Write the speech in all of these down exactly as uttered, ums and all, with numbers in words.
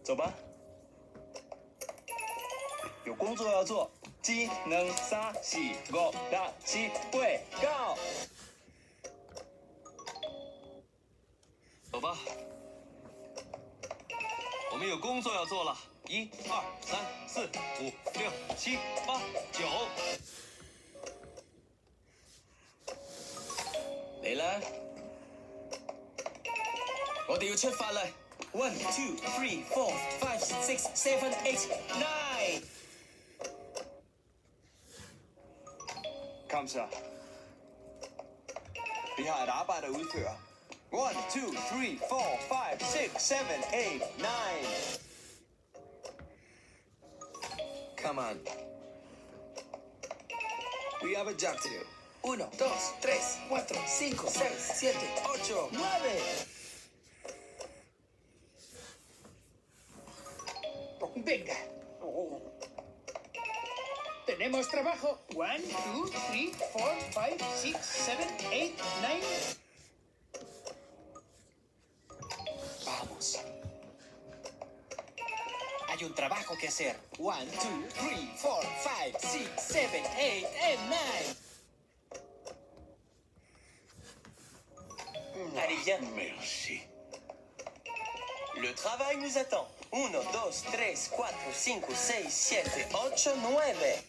走吧。有工作要做，技能三四五六七八九。走吧。我们有工作要做了，一二三四五六七八九。嚟啦！我哋要出發啦 ！One, two, three, four, five, six, seven, eight, nine。Kom så. Vi har et arbejde at udføre. One, two, three, four, five, six, seven, eight, nine. Come on. We have a job to do. Uno, dos, tres, cuatro, cinco, seis, siete, ocho, nueve. Venga. Tenemos trabajo. One, two, three, four, five, six, seven, eight, nine. Vamos. Hay un trabajo que hacer. One, two, three, four, five, six, seven, eight, and nine. Allez, viens. Merci. Le travail nous attend. Uno, dos, tres, cuatro, cinco, seis, siete, ocho, nueve.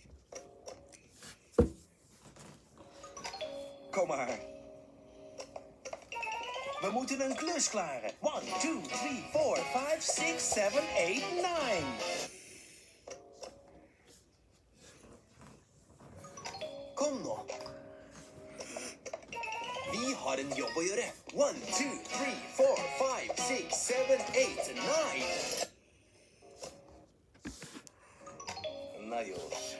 Kom maar. We moeten een klus klaren. One, two, three, four, five, six, seven, eight, nine. Kom nå. Vi har en jobb å gjøre. One, two, three, four, five, six, seven, eight, nine. Adiós.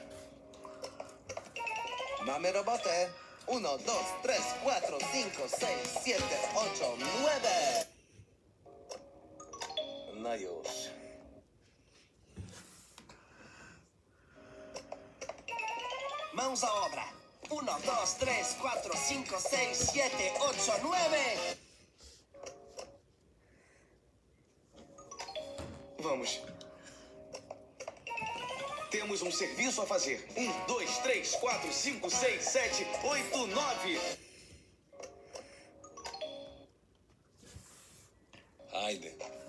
Dame robote. Uno, dos, tres, cuatro, cinco, seis, siete, ocho, nueve. Adiós. Mãos à obra. Uno, dos, tres, cuatro, cinco, seis, siete, ocho, nueve. Vamos. Temos um serviço a fazer. Um, dois, três, quatro, cinco, seis, sete, oito, nove. Haide.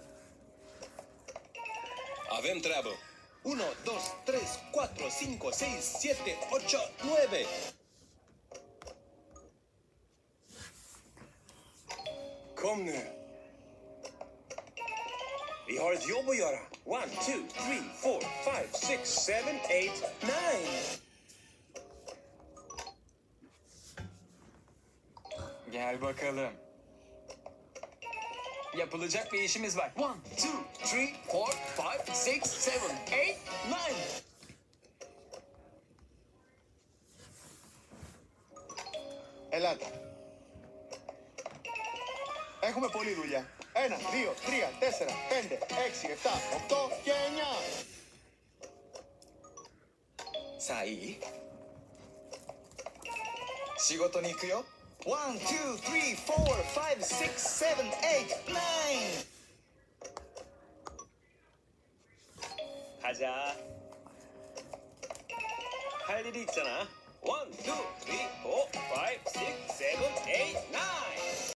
Avem treabă. Uno, dos, tres, cuatro, cinco, seis, siete, ocho, nueve. Kom nu. Vi har ett jobb att göra. One, two, three, four, five, six, seven, eight, nine. Gel bakalım. Yapılacak bir işimiz var. One, two, three, four, five, six, seven, eight, nine. Ελάτε. Έχουμε πολλή δουλειά. Ένα, δύο, τρία, τέσσερα, πέντε, έξι, εφτά, οκτώ και εννιά. Sai. 仕事に行くよ。One, two, three, four, five, six, seven, eight, nine. 가자. 할 일이 있잖아. One, two, three, four, five, six, seven, eight, nine.